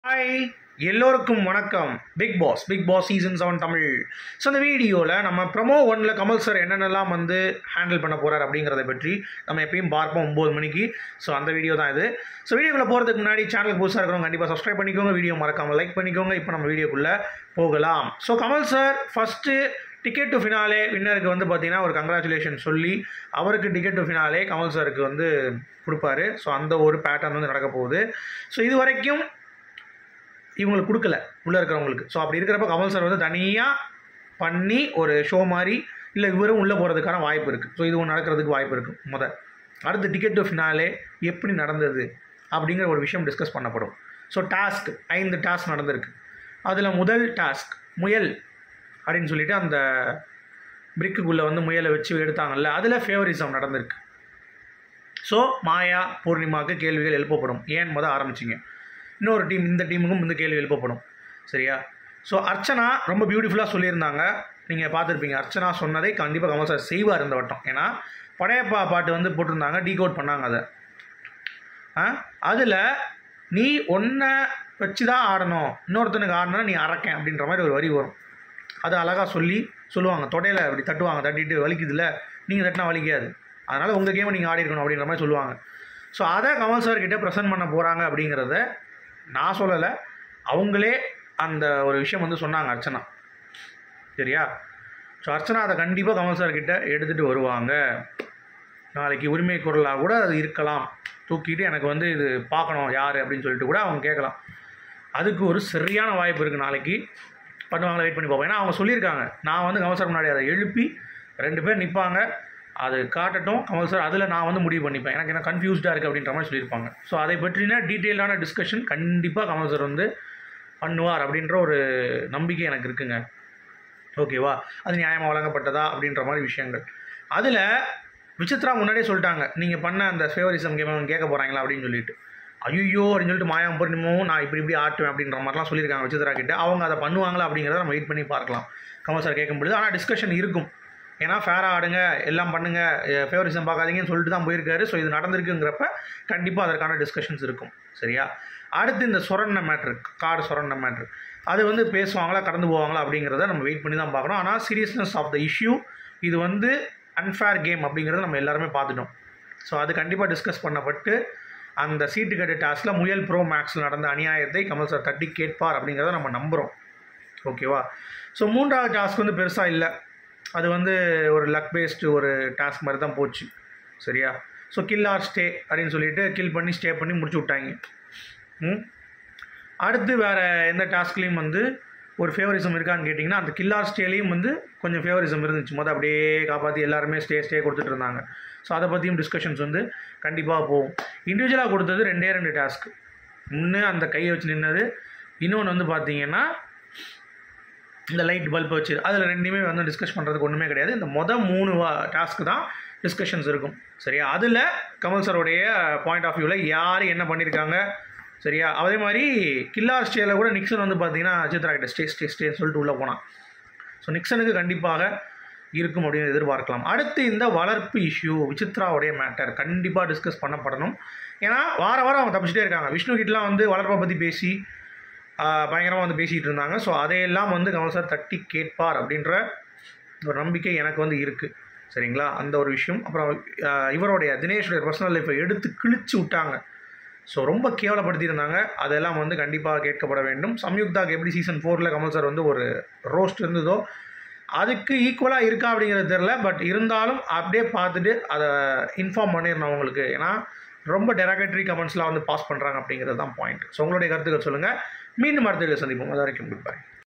Hi எல்லோருக்கும் வணக்கம். Bigg Boss season 7 Tamil. So இந்த வீடியோவில் நம்ம ப்ரொமோ 1ல் கமல் சார் என்னென்னலாம் ஹேண்டில் பண்ண போகிறார் அப்படிங்கிறத பற்றி நம்ம எப்பயும் பார்ப்போம் 9 மணிக்கு. ஸோ அந்த வீடியோ தான் இது. ஸோ வீடியோக்குள்ளே போகிறதுக்கு முன்னாடி சேனலுக்கு புதுசாக இருக்கிறவங்க கண்டிப்பாக சப்ஸ்கிரைப் பண்ணிக்கோங்க, வீடியோ மறக்காமல் லைக் பண்ணிக்கோங்க. இப்போ நம்ம வீடியோக்குள்ளே போகலாம். So Kamal sir first ticket to finale வின்னருக்கு பார்த்தீங்கன்னா ஒரு கங்க்ராச்சுலேஷன் சொல்லி அவருக்கு டிக்கெட் டு ஃபினாலே கமல் சாருக்கு கொடுப்பாரு. ஸோ அந்த ஒரு பேட்டர்ன் நடக்க போகுது. ஸோ இது வரைக்கும் இவங்களுக்கு கொடுக்கல உள்ளே இருக்கிறவங்களுக்கு. ஸோ அப்படி இருக்கிறப்ப கமல் சார் தனியாக பண்ணி ஒரு ஷோ மாதிரி இல்லை இவரும் உள்ளே போகிறதுக்கான வாய்ப்பு இருக்குது. ஸோ இது ஒன்று நடக்கிறதுக்கு வாய்ப்பு இருக்குது. அடுத்து டிக்கெட் டு ஃபினாலே எப்படி நடந்தது அப்படிங்கிற ஒரு விஷயம் டிஸ்கஸ் பண்ணப்படும். ஸோ 5 டாஸ்க் நடந்திருக்கு. அதில் முதல் டாஸ்க் முயல் அப்படின்னு சொல்லிட்டு அந்த பிரிக்குக்குள்ளே முயலை வச்சு எடுத்தாங்கல்ல, அதில் ஃபேவரிசம் நடந்திருக்கு. ஸோ மாயா பூர்ணிமாவுக்கு கேள்விகள் எழுப்பப்படும். ஏன் ஆரம்பிச்சிங்க, இன்னொரு டீம் இந்த டீமுக்கும் கேள்வி எழுப்பப்படும். சரியா? ஸோ அர்ச்சனா ரொம்ப பியூட்டிஃபுல்லாக சொல்லியிருந்தாங்க, நீங்கள் பார்த்துருப்பீங்க. அர்ச்சனா சொன்னதை கண்டிப்பாக கமல் சார் செய்வார் இந்த வட்டம். ஏன்னா படையப்பா பாட்டு போட்டிருந்தாங்க, டீகோட் பண்ணாங்க அதை. அதில் நீ ஒன்றை வச்சு தான் ஆடணும், இன்னொருத்தனுக்கு ஆடணும் நீ அறக்கேன் அப்படின்ற மாதிரி ஒரு வரி வரும். அதை அழகாக சொல்லுவாங்க. தொடையில் அப்படி தட்டுவாங்க, தட்டிட்டு வலிக்குதில்ல, நீங்கள் தட்டினா வலிக்காது, அதனால் உங்கள் கேமை நீங்கள் ஆடி இருக்கணும் அப்படின்ற மாதிரி சொல்லுவாங்க. ஸோ அதை கமல் சார்கிட்ட ப்ரெசென்ட் பண்ண போகிறாங்க அப்படிங்கிறத நான் சொல்லலை, அவங்களே அந்த ஒரு விஷயம் சொன்னாங்க அர்ச்சனா. சரியா? ஸோ அர்ச்சனா அதை கண்டிப்பாக கமல் சார்கிட்ட எடுத்துகிட்டு வருவாங்க. நாளைக்கு உரிமை குரலாக கூட அது இருக்கலாம், தூக்கிட்டு எனக்கு இது பார்க்கணும் யார் அப்படின்னு சொல்லிட்டு கூட அவங்க கேட்கலாம். அதுக்கு ஒரு சரியான வாய்ப்பு இருக்குது. நாளைக்கு பண்ணுவாங்களா, வெயிட் பண்ணி பார்ப்போம். ஏன்னா அவங்க சொல்லியிருக்காங்க, நான் கமல் சார் முன்னாடி அதை எழுப்பி 2 பேர் நிற்பாங்க, அது காட்டட்டும் கமல் சார், அதில் நான் முடிவு பண்ணிப்பேன், எனக்கு என்ன கன்ஃபியூஸ்டாக இருக்குது அப்படின்ற மாதிரி சொல்லியிருப்பாங்க. ஸோ அதை பற்றின டீட்டெயிலான டிஸ்கஷன் கண்டிப்பாக கமல் சார் பண்ணுவார் அப்படின்ற ஒரு நம்பிக்கை எனக்கு இருக்குங்க. ஓகேவா? அது நியாயமாக வழங்கப்பட்டதா அப்படின்ற மாதிரி விஷயங்கள். அதில் விசித்ரா முன்னாடியே சொல்லிட்டாங்க, நீங்கள் பண்ண அந்த ஃபேவரிசம் கேம் கேட்க போகிறாங்களா அப்படின்னு சொல்லிட்டு. ஐயோ அப்படின்னு சொல்லிட்டு மாயா பூர்ணிமாவும் நான் இப்படி ஆட்டுவேன் அப்படின்ற மாதிரிலாம் சொல்லியிருக்காங்க விசித்ரா கிட்ட. அவங்க அதை பண்ணுவாங்களா அப்படிங்கிறத நம்ம வெயிட் பண்ணி பார்க்கலாம் கமல் சார் கேட்கும்பொழுது. ஆனால் டிஸ்கஷன் இருக்கும். ஏன்னா ஃபேராக ஆடுங்க, எல்லாம் பண்ணுங்கள், ஃபேவரிசம் பார்க்காதீங்கன்னு சொல்லிட்டு தான் போயிருக்காரு. ஸோ இது நடந்திருக்குங்கிறப்ப கண்டிப்பாக அதற்கான டிஸ்கஷன்ஸ் இருக்கும். சரியா? அடுத்து இந்த சொரண்ண மேட்ரு, கார்டு சொரண்ண மேட்ரு, அது பேசுவாங்களா கடந்து போவாங்களா அப்படிங்கிறத நம்ம வெயிட் பண்ணி தான் பார்க்கணும். ஆனால் சீரியஸ்னஸ் ஆஃப் த இஷ்யூ, இது அன்ஃபேர் கேம் அப்படிங்கிறத நம்ம எல்லாருமே பார்த்துட்டோம். ஸோ அது கண்டிப்பாக டிஸ்கஸ் பண்ணப்பட்டு அந்த சீட்டு கட்டு டாஸ்கில் முயல் ப்ரோ மேக்ஸில் நடந்த அநியாயத்தை கமல் சார் தட்டி கேட்பார் அப்படிங்கிறத நம்ம நம்புகிறோம். ஓகேவா? ஸோ 3வது டாஸ்க் பெருசாக இல்லை, அது ஒரு லக் பேஸ்டு ஒரு டாஸ்க் மாதிரி தான் போச்சு. சரியா? ஸோ கில் ஆர் ஸ்டே அப்படின்னு சொல்லிட்டு கில் பண்ணி ஸ்டே பண்ணி முடிச்சு விட்டாங்க. அடுத்து வேறு எந்த டாஸ்க்லேயும் ஒரு ஃபேவரிசம் இருக்கான்னு கேட்டிங்கன்னா, அந்த கில் ஆர் ஸ்டேலையும் கொஞ்சம் ஃபேவரிசம் இருந்துச்சு. அப்படியே காப்பாற்றி எல்லாருமே ஸ்டே கொடுத்துட்டு இருந்தாங்க. ஸோ அதை பற்றியும் டிஸ்கஷன்ஸ் கண்டிப்பாக போகும். இண்டிவிஜுவலாக கொடுத்தது 2 டாஸ்க். ஒன்று அந்த கையை வச்சு நின்னது, இன்னொன்று பார்த்தீங்கன்னா இந்த லைட் பல்ப் வச்சு, அதில் 2மே டிஸ்கஸ் பண்ணுறதுக்கு ஒன்றுமே கிடையாது. இந்த 3 டாஸ்க்கு தான் டிஸ்கஷன்ஸ் இருக்கும். சரியா? அதில் கமல் சாரோடைய பாயிண்ட் ஆஃப் வியூவில் யார் என்ன பண்ணியிருக்காங்க. சரியா? அதே மாதிரி கில்லார் ஸ்டேயில் கூட நிக்சன் பார்த்தீங்கன்னா சித்ரா கிட்ட ஸ்டேன்னு சொல்லிட்டு உள்ளே போனான். ஸோ நிக்சனுக்கு கண்டிப்பாக இருக்கும் அப்படின்னு எதிர்பார்க்கலாம். அடுத்து இந்த வளர்ப்பு இஷ்யூ, விசித்ராவுடைய மேட்டர் கண்டிப்பாக டிஸ்கஸ் பண்ணப்படணும். ஏன்னா வாரம் அவங்க தப்பிச்சிட்டே இருக்காங்க. விஷ்ணு கிட்டலாம் வளர்ப்பை பற்றி பேசி பயங்கரமாக பேசிகிட்டு இருந்தாங்க. ஸோ அதையெல்லாம் கமல் சார் தட்டி கேட்பார் அப்படின்ற ஒரு நம்பிக்கை எனக்கு இருக்குது. சரிங்களா? அந்த ஒரு விஷயம். அப்புறம் இவருடைய தினேஷுடைய பர்சனல் லைஃப்பை எடுத்து கிழிச்சு விட்டாங்க. ஸோ ரொம்ப கேவலப்படுத்தியிருந்தாங்க. அதெல்லாம் கண்டிப்பாக கேட்கப்பட வேண்டும். சம்யுக்தாக்கு எப்படி சீசன் 4ல் கமல் சார் ஒரு ரோஸ்ட் இருந்ததோ அதுக்கு ஈக்குவலாக இருக்கா அப்படிங்கிறது தெரில. பட் இருந்தாலும் அப்படியே பார்த்துட்டு அதை இன்ஃபார்ம் பண்ணிடணும் அவங்களுக்கு. ஏன்னா ரொம்ப டெராகேட்டரி கமெண்ட்ஸ்லாம் பாஸ் பண்ணுறாங்க அப்படிங்கிறது தான் பாயிண்ட். ஸோ உங்களுடைய கருத்துக்கள் சொல்லுங்கள். மீண்டும் அடுத்த வீடியோ சந்திப்போம். அது வரைக்கும் குட் பை.